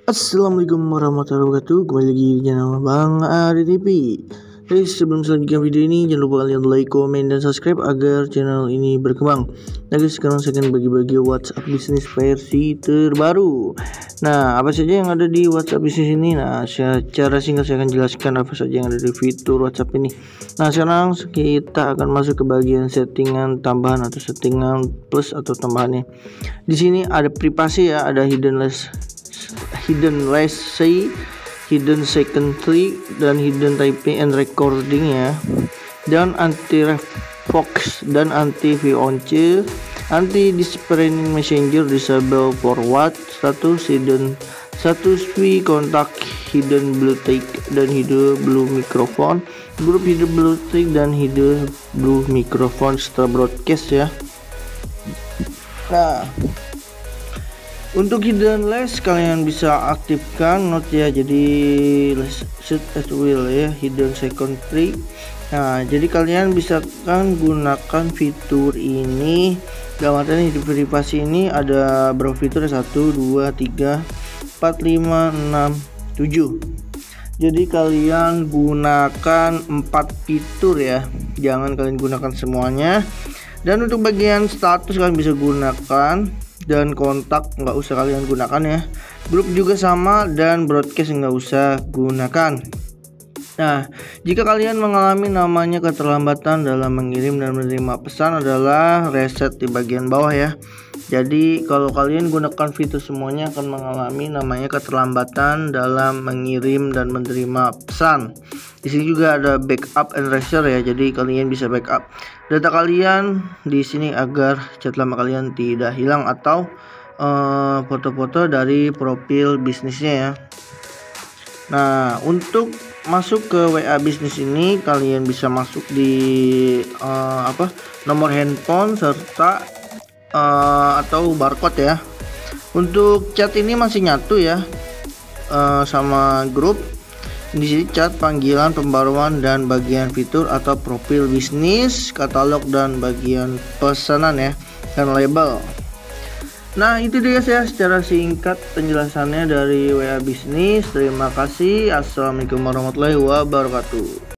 Assalamualaikum warahmatullahi wabarakatuh. Kembali lagi di channel Bang Ari TV. Jadi sebelum selanjutnya video ini, jangan lupa kalian like, komen, dan subscribe agar channel ini berkembang. Nah guys, sekarang saya akan bagi-bagi WhatsApp bisnis versi terbaru. Nah, apa saja yang ada di WhatsApp bisnis ini? Nah, secara singkat saya akan jelaskan apa saja yang ada di fitur WhatsApp ini. Nah, sekarang kita akan masuk ke bagian settingan tambahan atau settingan plus atau tambahannya. Di sini ada privasi ya, ada hidden lacy, hidden secondary, dan hidden typing and recording ya, dan anti revox dan anti VOC, anti disappearing messenger, disable forward status, hidden status V kontak, hidden blue tick dan hidden blue microphone, grup hidden blue tick dan hidden blue microphone setelah broadcast ya. Nah, untuk hidden list kalian bisa aktifkan note ya, jadi set as will ya, hidden secondary. Nah, jadi kalian bisa kan gunakan fitur ini. Gambarnya di privasi ini ada berapa fitur? 1 2 3 4 5 6 7. Jadi kalian gunakan 4 fitur ya, jangan kalian gunakan semuanya. Dan untuk bagian status kalian bisa gunakan, dan kontak nggak usah kalian gunakan ya, grup juga sama, dan broadcast nggak usah gunakan. Nah, jika kalian mengalami namanya keterlambatan dalam mengirim dan menerima pesan, adalah reset di bagian bawah ya. Jadi kalau kalian gunakan fitur semuanya akan mengalami namanya keterlambatan dalam mengirim dan menerima pesan. Di sini juga ada backup and erasure ya, jadi kalian bisa backup data kalian di sini agar chat lama kalian tidak hilang, atau foto-foto dari profil bisnisnya ya. Nah, untuk masuk ke WA bisnis ini kalian bisa masuk di nomor handphone serta atau barcode ya. Untuk chat ini masih nyatu ya sama grup. Di sini chat, panggilan, pembaruan, dan bagian fitur atau profil bisnis, katalog, dan bagian pesanan ya, dan label. Nah, itu dia ya secara singkat penjelasannya dari WA bisnis. Terima kasih. Assalamualaikum warahmatullahi wabarakatuh.